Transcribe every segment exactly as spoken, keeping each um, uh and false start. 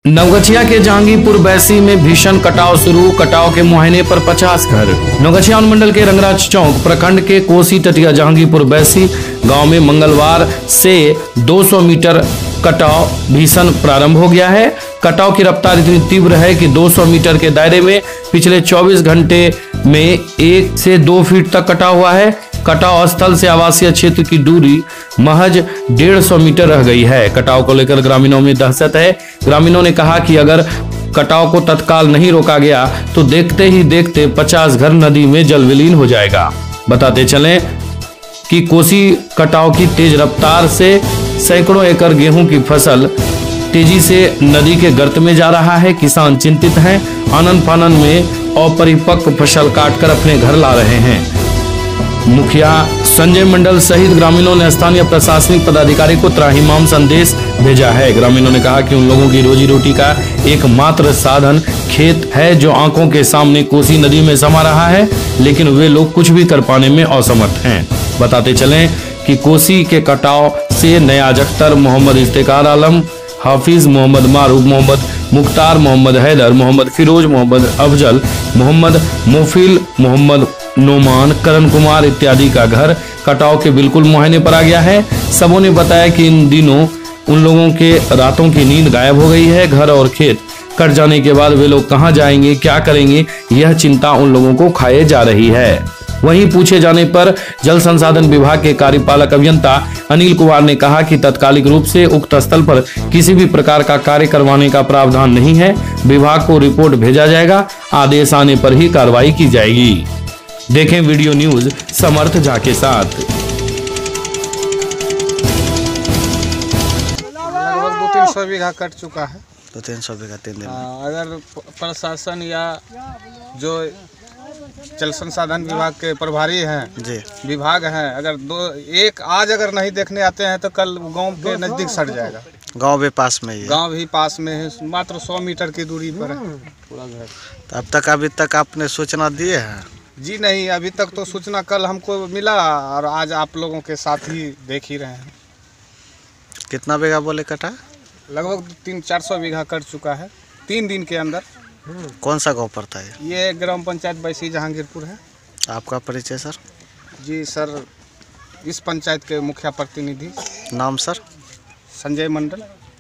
नवगछिया के जहांगीरपुर बैसी में भीषण कटाव शुरू। कटाव के मुहायने पर पचास घर। नवगछिया अनुमंडल के रंगराज चौक प्रखंड के कोसी तटिया जहांगीरपुर बैसी गांव में मंगलवार से दो सौ मीटर कटाव भीषण प्रारंभ हो गया है। कटाव की रफ्तार इतनी तीव्र है कि दो सौ मीटर के दायरे में पिछले चौबीस घंटे में एक से दो फीट तक कटा हुआ है। कटाव स्थल से आवासीय क्षेत्र की दूरी महज डेढ़ सौ मीटर रह गई है। कटाव को लेकर ग्रामीणों में दहशत है। ग्रामीणों ने कहा कि अगर कटाव को तत्काल नहीं रोका गया तो देखते ही देखते पचास घर नदी में जल विलीन हो जाएगा। बताते चलें कि कोसी कटाव की तेज रफ्तार से सैकड़ों एकड़ गेहूं की फसल तेजी से नदी के गर्त में जा रहा है। किसान चिंतित हैं। आनन फानन में अपरिपक्व फसल काटकर अपने घर ला रहे हैं। मुखिया संजय मंडल सहित ग्रामीणों ने स्थानीय प्रशासनिक पदाधिकारी को त्राहिमाम संदेश भेजा है। ग्रामीणों ने कहा कि उन लोगों की रोजी रोटी का एकमात्र साधन खेत है जो आंखों के सामने कोसी नदी में समा रहा है, लेकिन वे लोग कुछ भी कर पाने में असमर्थ हैं। बताते चलें कि कोसी के कटाव से नयाज अख्तर, मोहम्मद इफ्तिकार आलम, हाफिज मोहम्मद मारूफ, मोहम्मद मुख्तार, मोहम्मद हैदर, मोहम्मद फिरोज, मोहम्मद अफजल, मोहम्मद मोफिल, मोहम्मद नोमान, करण कुमार इत्यादि का घर कटाव के बिल्कुल मुहायने पर आ गया है। सबों ने बताया कि इन दिनों उन लोगों के रातों की नींद गायब हो गई है। घर और खेत कट जाने के बाद वे लोग कहां जाएंगे, क्या करेंगे, यह चिंता उन लोगों को खाए जा रही है। वहीं पूछे जाने पर जल संसाधन विभाग के कार्यपालक अभियंता अनिल कुमार ने कहा कि तात्कालिक रूप से उक्त स्थल पर किसी भी प्रकार का कार्य करवाने का प्रावधान नहीं है। विभाग को रिपोर्ट भेजा जाएगा। आदेश आने पर ही कार्रवाई की जाएगी। देखें वीडियो न्यूज समर्थ झा के साथ। लगभग दो तीन सौ बीघा कट चुका है। दो तीन सौ बीघा तीन दिन में। अगर प्रशासन या जो जल संसाधन विभाग के प्रभारी हैं जी विभाग हैं, अगर दो एक आज अगर नहीं देखने आते हैं तो कल गांव के नजदीक सट जाएगा। गांव भी पास में ही है। गांव भी पास में है, मात्र सौ मीटर की दूरी पर है पूरा घर। तो अब तक अभी तक आपने सूचना दिए हैं? जी नहीं, अभी तक तो सूचना कल हमको मिला और आज आप लोगों के साथ ही देख ही रहे हैं। कितना बीघा बोले कटा? लगभग तीन चार सौ बीघा कट चुका है तीन दिन के अंदर। कौन सा गांव पड़ता है? ये ग्राम पंचायत बैसी जहांगीरपुर है। आपका परिचय सर? जी सर, इस पंचायत के मुखिया प्रतिनिधि। नाम सर? संजय मंडल।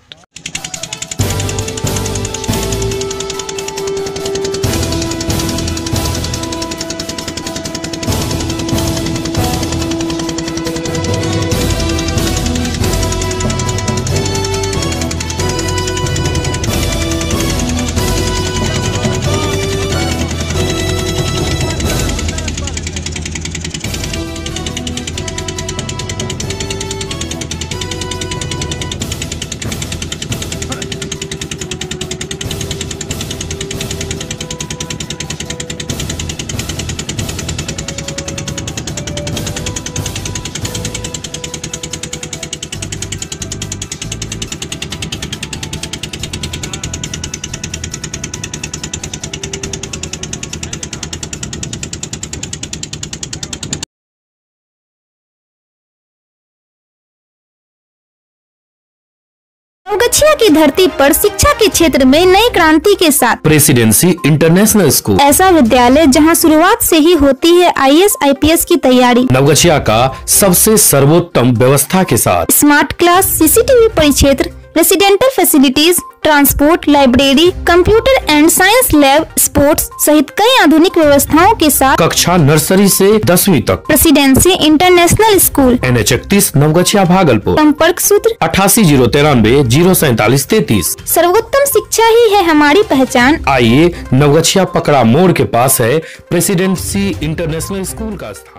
नवगछिया की धरती पर शिक्षा के क्षेत्र में नई क्रांति के साथ प्रेसिडेंसी इंटरनेशनल स्कूल, ऐसा विद्यालय जहां शुरुआत से ही होती है I A S I P S की तैयारी। नवगछिया का सबसे सर्वोत्तम व्यवस्था के साथ smart class, C C T V परिक्षेत्र, residential facilities, transport, library, computer and science lab, sports सहित कई आधुनिक व्यवस्थाओं के साथ कक्षा नर्सरी से दसवीं तक। Presidency international school, N H इकतीस नवगछिया भागलपुर। संपर्क सूत्र अठासी जीरो तिरानवे जीरो सैतालीस तैतीस। सर्वोत्तम शिक्षा ही है हमारी पहचान। आइए, नवगछिया पकड़ा मोड़ के पास है प्रेसिडेंसी इंटरनेशनल स्कूल का स्थान।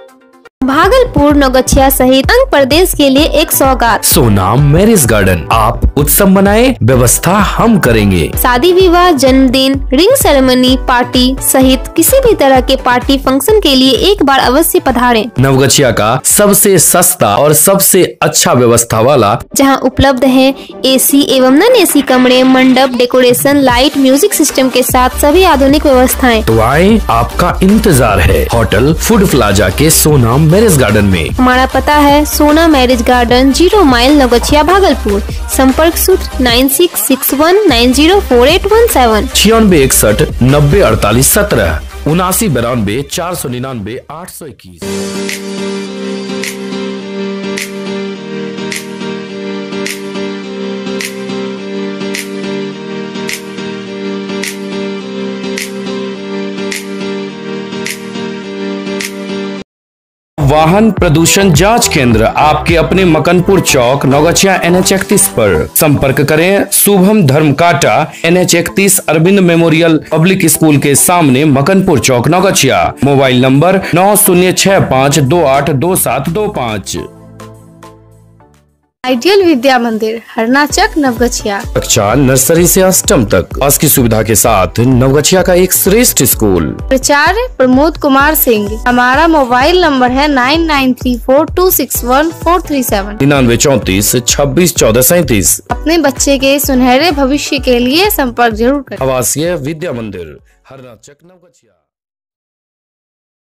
भागलपुर, नवगछिया सहित अंग प्रदेश के लिए एक सौगात। Sonam marriage garden. आप उत्सव मनाए, व्यवस्था हम करेंगे। शादी विवाह, जन्मदिन, रिंग सेरेमनी, पार्टी सहित किसी भी तरह के पार्टी फंक्शन के लिए एक बार अवश्य पधारें। नवगछिया का सबसे सस्ता और सबसे अच्छा व्यवस्था वाला, जहां उपलब्ध है एसी एवं नॉन एसी कमरे, मंडप, डेकोरेशन, लाइट, म्यूजिक सिस्टम के साथ सभी आधुनिक व्यवस्थाएं। तो आए, आपका इंतजार है होटल फूड प्लाजा के सोनाम मैरिज गार्डन में। हमारा पता है Sona marriage garden, zero mile, Naugachhia, Bhagalpur. संपर्क सूत्र nine six six one nine zero four eight one seven. छियानवे इकसठ नब्बे अड़तालीस सत्रह उनासी बिरानवे चार सौ निन्यानवे आठ सौ इक्कीस। वाहन प्रदूषण जांच केंद्र आपके अपने मकनपुर चौक, नौगछिया, एन एच इकतीस पर। संपर्क करें शुभम धर्म काटा, एन एच इकतीस, अरविंद मेमोरियल पब्लिक स्कूल के सामने, मकनपुर चौक, नौगछिया। मोबाइल नंबर नौ शून्य छह पाँच दो आठ दो सात दो पाँच। आइडियल विद्या मंदिर, हरनाचक, नवगछिया। कक्षा नर्सरी से अष्टम तक आज की सुविधा के साथ नवगछिया का एक श्रेष्ठ स्कूल। प्राचार्य प्रमोद कुमार सिंह। हमारा मोबाइल नंबर है nine nine three four two six one four three seven. निन्यानवे चौंतीस छब्बीस चौदह सैंतीस। अपने बच्चे के सुनहरे भविष्य के लिए संपर्क जरूर करें। आवासीय विद्या मंदिर, हरनाचक, नवगछिया।